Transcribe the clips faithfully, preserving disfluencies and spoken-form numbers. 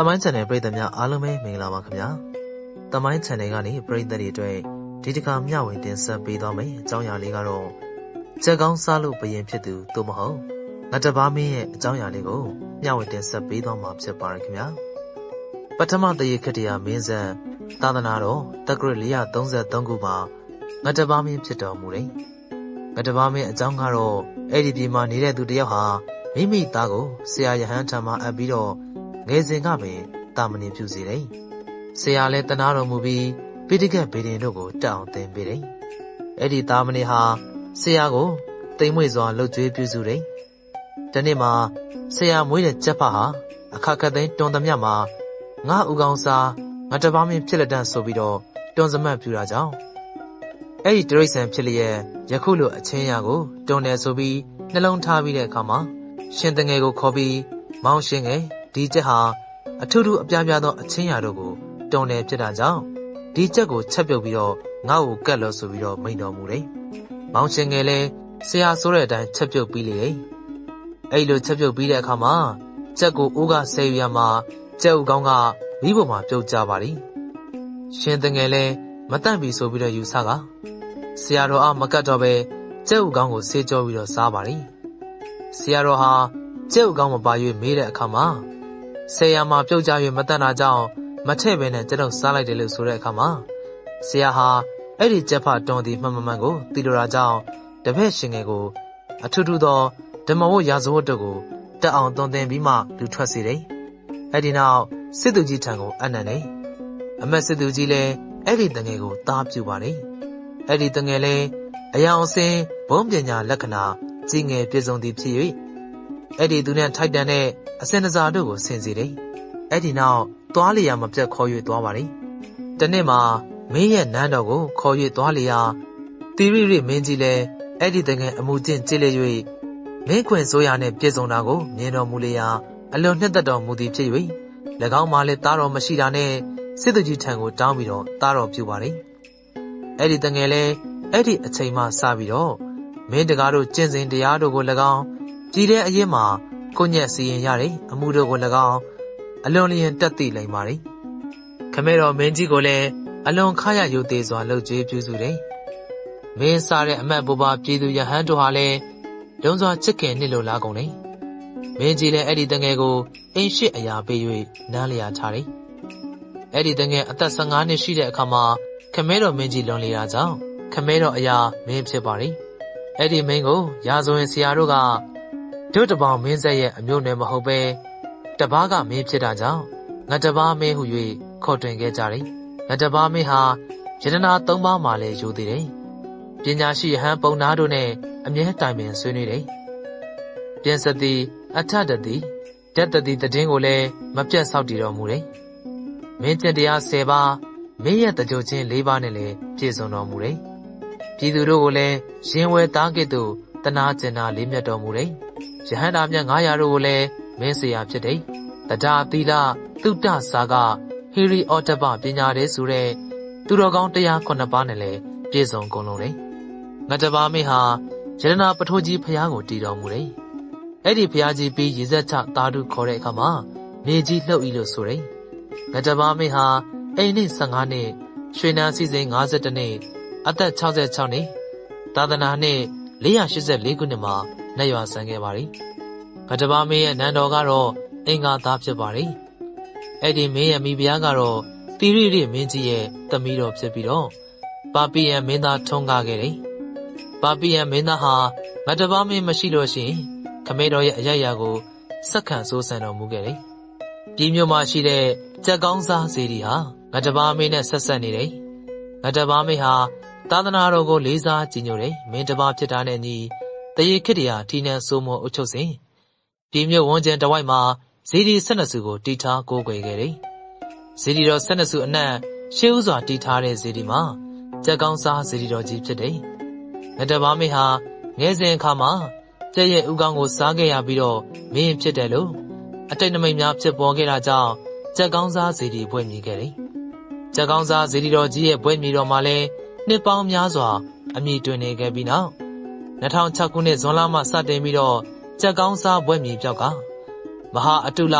မိုင်း channel ပရိသတ်များအားလုံးပဲမင်္ဂလာပါခင်ဗျာတမိုင်း channel ကနေပရိသတ်တွေအတွက်ဒီတစ်ခါမျှဝေတင်ဆက်ပေးသွားမယ်အကြောင်းအရာလေးကတော့ကြက်ကောင်းစားလို့ဘယင်ဖြစ်သူသို့မဟုတ်ငါတပါးမင်းရဲ့အကြောင်းအရာလေးကိုမျှဝေတင်ဆက်ပေးသွားမှာဖြစ်ပါရခင်ဗျာပထမတရေခတ္တရာမင်းဆက်သာသနာတော်တက္ကရာ၄၃၃ခုမှာငါတပါးမင်းဖြစ်တော်မူတယ်ငါတပါးမင်းအကြောင်းကတော့အဲ့ဒီပြည်မှာနေတဲ့သူတယောက်ဟာမိမိသားကိုဆရာယဟန်ထံမှာအပ်ပြီးတော့ငယ်စဉ်ကပင်တာမဏေပြုစေတယ်။ဆရာလည်းတနာတော်မူပြီးပိဋကတ်ဗေဒင်တို့ကိုတက်အောင်သင်ပေးတယ်။အဲ့ဒီတာမဏေဟာဆရာကိုတိမ်မွေ့စွာလှုပ်ကြွေးပြုစုတယ်။ဒီနေ့မှာဆရာမွေးတဲ့ကြက်ဖဟာအခါခတ်သိမ်းတွန်သမျှမှာငါဥကောင်းစားငါတပါးမင်းဖြစ်လက်တန့်ဆိုပြီးတော့တွန်စမတ်ပြူတာကြောင့်အဲ့ဒီတရိษံဖြစ်လျက်ယခုလိုအချင်းရာကိုတွန်တယ်ဆိုပြီးနှလုံးထားပြီးတဲ့အခါမှာရှင်တငယ်ကိုခေါ်ပြီးမောင်ရှင်ငယ်ဒီချက်ဟာအထူးထူးအပြားပြားသောအချင်းရာတို့ကိုတုံတယ်ဖြစ်တာကြောင့်ဒီချက်ကိုချက်ပြုတ်ပြီးတော့ငါ့ကိုကတ်လို့ဆိုပြီးတော့မိန်တော်မူတယ်။မောင်ရှင်ငယ်လည်းဆရာဆိုတဲ့အတိုင်းချက်ပြုတ်ပြီးလေတယ်။အဲ့လိုချက်ပြုတ်ပြီးတဲ့အခါမှာချက်ကိုအိုးကဆဲရမှာချက်ဥကောင်းကမိဘမှာပြုတ်ကြပါလိမ့်။ရှင်တငယ်လည်းမတန့်ပြီဆိုပြီးတော့ယူဆကဆရာတော်အားမကတ်တော့ပဲချက်ဥကောင်းကိုဆေးကြောပြီးတော့စားပါလိမ့်။ဆရာတော်ဟာချက်ဥကောင်းမပါ၍မေးတဲ့အခါမှာဆရာမှာပြုတ်ကြ၍မတတ်တာကြောင့်မထည့်ဘဲနဲ့ကျွန်တော်စားလိုက်တယ်လို့ဆိုတဲ့အခါမှာဆရာဟာအဲ့ဒီကြက်ဖတွန်သည်မှန်မှန်ကိုသိလိုတာကြောင့်တပည့်ရှင်ငယ်ကိုအထူးထူးသောဓမ္မဝတ်ရာဇဝတ်တို့ကိုတက်အောင်သွန်သင်ပြီးမှလူထွက်စေတယ်။အဲ့ဒီနောက်စစ်သူကြီးထံကိုအနံ့တယ်။အမတ်စစ်သူကြီးလည်းအဲ့ဒီတငယ်ကိုသားပြူပါတယ်။အဲ့ဒီတငယ်လည်းအယောင်အစင်းဘုံပညာလက္ခဏာကြီးငယ်ပြည့်စုံသည်ဖြစ်၍အဲ့ဒီသူနဲ့ထိုက်တန်တဲ့အစင်တစားတို့ကိုဆင်စေတယ်။အဲ့ဒီနောက်သွားလျာမပြတ်ခေါ်၍သွားပါတယ်။တနေ့မှာမင်းရဲ့နန်းတော်ကိုခေါ်၍သွားလျာတီရိရိမင်းကြီးလည်းအဲ့ဒီတကယ်အမှုကျင့်ကြည်လေ၍မင်းခွင်ဆိုးရနဲ့ပြည့်စုံတာကိုမြင်တော်မူလျာအလွန်နှစ်သက်တော်မူသည်ဖြစ်၍၎င်းမှလည်းသားတော်မရှိတာနဲ့စစ်သူကြီးထံကိုတောင်းပြီးတော့သားတော်ပြုပါတယ်။အဲ့ဒီတကယ်လည်းအဲ့ဒီအချိန်မှစပြီးတော့မင်းတကားတို့ကျင့်စဉ်တရားတို့ကို၎င်းပြည်တဲ့အရင်မှာကိုညက်စီရင်ရတယ်အမှုတို့ကို၎င်းအလွန်လျင်တက်သိနိုင်ပါတယ်ခမဲတော်မင်းကြီးကိုလည်းအလွန်ခါရယုတ်သေးစွာလှုပ်ကြွေးပြုစုတယ်မင်းစားတဲ့အမတ်ဘိုးဘပြည်သူယဟန်တို့ဟာလည်းလုံးစွာချစ်ခင်နှစ်လိုလားကုန်တယ်မင်းကြီးလည်းအဲ့ဒီတငယ်ကိုအိမ်ရှိအရာပေး၍နားလျာထားတယ်အဲ့ဒီတငယ်အသက်၁၅နှစ်ရှိတဲ့အခါမှာခမဲတော်မင်းကြီးလွန်လေတာကြောင့်ခမဲတော်အရာမင်းဖြစ်ပါတယ်အဲ့ဒီမင်းကိုရာဇဝင်ဆရာတို့ကတို့တပေါင်းမင်းဆက်ရဲ့အမျိုးနယ်မဟုတ်ပဲတပားကမင်းဖြစ်တာကြောင့်ငါတပားမင်းဟု၍ခေါ်တွင်ခဲ့ကြတယ်ငါတပားမင်းဟာယတနာသုံးပါးမှလည်းယူသေးတယ်ပညာရှိဟန်ပုံနာတို့နဲ့အမြဲတိုင်ပင်ဆွေးနွေးတယ်ပြင်စသည်အထတသည်တတသည်တည်င်းကိုလည်းမပြတ်ဆောက်တည်တော်မူတယ်မင်းကျင့်တရား၁၀ပါးမင်းရဲ့တကြိုချင်း၄ပါးနဲ့လည်းပြည့်စုံတော်မူတယ်ပြည်သူတို့ကိုလည်းရင်ဝယ်သားကဲ့သို့တနာကျင်နာလေးမြတ်တော်မူတယ်ယဟန္တာမြတ်ငါးရာတို့ကိုလည်းမင်းဆရာဖြစ်တယ်တဒါသီလသုတ္တစာကဟီရီအောတပပညာတဲ့ဆိုတဲ့သူတော်ကောင်းတရားခုနှစ်ပါးနဲ့လည်းပြည့်စုံကုန်လုံးတယ်ငါတပါးမင်းဟာယရနာပထိုးကြီးဖျားကိုတည်တော်မူတယ်အဲ့ဒီဖျားကြီးပြီးရေစက်ချသာဓုခေါ်တဲ့အခါမှာမြေကြီးလှုပ်ဤလို့ဆိုတယ်ငါတပါးမင်းဟာအိမ်နှစ်၁၅နှစ်ရွှေနန်းစည်းစိမ်၅၁နှစ်အသက်၆၆နှစ်သာသနာနှစ်၄၈၄ခုနှစ်မှာနှက်ရွာဆန်ခဲ့ပါသည်ငါတပါးမင်းရဲ့နန်းတော်ကတော့အင်္ဂါသားဖြစ်ပါသည်အဲ့ဒီမင်းရဲ့မိဖုရားကတော့တိရိရိမင်းကြီးရဲ့သမီးတော်ဖြစ်ပြီးတော့ပါပိယံမင်းသားထုံးကားခဲ့တယ်ပါပိယံမင်းသားဟာငါတပါးမင်းမရှိလို့ရှိရင်ခမဲတော်ရဲ့အယက်ရာကိုစက္ကန့်စိုးစံတော်မူခဲ့တယ်ပြည်မြို့မှာရှိတဲ့ကြက်ကောင်းစားစေတီဟာငါတပါးမင်းနဲ့ဆက်ဆက်နေတယ်ငါတပါးမင်းဟာသာသနာတော်ကိုလေးစားကြည်ညိုတယ်မင်းတပါးဖြစ်တာနဲ့ညီတရေခစ်တရာထီနန်းစိုးမောအုပ်ချုပ်စဉ်ပြည်မြို့ဝန်ကျန်တဝိုက်မှာဇေဒီ၁၂စုကိုတီထားကိုးကွယ်ခဲ့တယ်ဇေဒီတော်၁၂စုအနက်ရှေးဥစွာတီထားတဲ့ဇေဒီမှာကြက်ကောင်းစားဇေဒီတော်ကြီးဖြစ်တယ်ငါတပါးမင်းဟာငယ်စဉ်အခါမှာကြက်ရဲ့ဥကောင်းကိုစားခဲ့ရပြီးတော့မင်းဖြစ်တယ်လို့အတိတ်နမိတ်များဖြစ်ပေါ်ခဲ့တာကြောင့်ကြက်ကောင်းစားဇေဒီဘွဲ့မြည်ခဲ့တယ်ကြက်ကောင်းစားဇေဒီတော်ကြီးရဲ့ဘွဲ့မြည်တော်မှာလည်းနှစ်ပေါင်းများစွာအမည်တွင်နေခဲ့ပြီးနောက်၂၀၀၆ခုနှစ်ဇွန်လမှစတင်ပြီးတော့ကြက်ကောင်းစားဘွဲ့မြည်ပြောက်ကမဟာအတုလ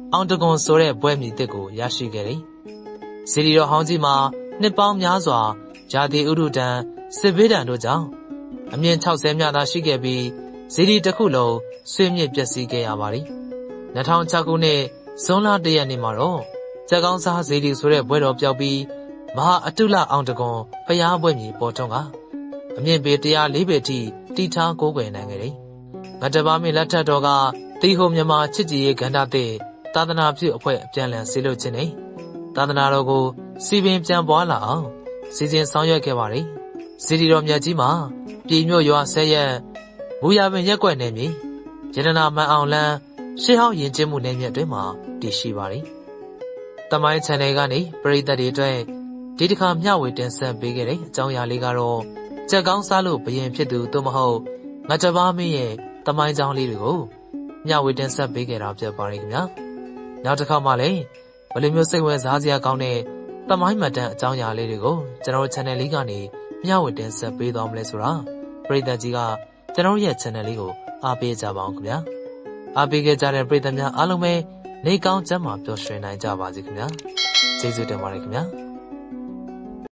အောင်တကွန်ဆိုတဲ့ဘွဲ့မြည်တစ်ကိုရရှိခဲ့တယ်။စီရီတော်ဟောင်းကြီးမှာနှစ်ပေါင်းများစွာဂျာတိဥဒုတံစစ်ဘေးဒဏ်တို့ကြောင့်အမြင့်၆၀မြသာရှိခဲ့ပြီးဇီဒီတစ်ခုလုံးဆွေးမြစ်ပျက်စီးခဲ့ရပါတယ်။၂၀၀၆ခုနှစ်ဇွန်လတရက်နေ့မှာတော့ကြက်ကောင်းစားဇီဒီဆိုတဲ့ဘွဲ့တော်ပြောက်ပြီးမဟာအတုလအောင်တကွန်ဖျားဘွဲ့မြည်ပေါ်ထွန်းကအမြင့်ပေတစ်ရာလေးပေထိတီထားကိုးကွယ်နိုင်ခဲ့တယ်။ငါတပါးမင်းလက်ထက်တော်ကတီဟုံမြန်မာချစ်ကြည်ရေးကန္တာတဲ့သာသနာပြုအဖွဲ့အပြန်လည်ဆေးလွတ်ခြင်းနဲ့သာသနာတော်ကိုစီပင်ပြန်ပွားလာအောင်စီစဉ်ဆောင်ရွက်ခဲ့ပါတယ်။စီဒီတော်မြတ်ကြီးမှာပြည်မြို့ရွာဆဲရက်မူရပင်ရက်ွက်နယ်မြေရတနာမန်အောင်လန်းရှေးဟောင်းယဉ်ကျေးမှုနယ်မြေအတွင်းမှာတည်ရှိပါတယ်။တမိုင်း channel ကနေပရိသတ်တွေအတွက်ဒီတစ်ခါမျှဝေတင်ဆက်ပေးခဲ့တဲ့အကြောင်းအရာလေးကတော့ကြက်ကောင်းစားလို့ဘယင်ဖြစ်သူသို့မဟုတ်ငါတပါးမင်းရဲ့တမိုင်းကြောင်းလေးတွေကိုမျှဝေတင်ဆက်ပေးခဲ့တာဖြစ်ပါတယ်ခင်ဗျာ။နောက်တစ်ခါမှလည်းဘယ်လိုမျိုးစိတ်ဝင်စားစရာကောင်းတဲ့တမိုင်းမှတ်တမ်းအကြောင်းအရာလေးတွေကိုကျွန်တော် channel လေးကနေမျှဝေတင်ဆက်ပေးသွားမလဲဆိုတာပရိသတ်ကြီးကကျွန်တော်ရဲ့ channel လေးကိုအားပေးကြပါအောင်ခင်ဗျာ။အားပေးခဲ့ကြတဲ့ပရိသတ်များအားလုံးပဲနေကောင်းကျန်းမာပျော်ရွှင်နိုင်ကြပါစေခင်ဗျာ။ကျေးဇူးတင်ပါတယ်ခင်ဗျာ။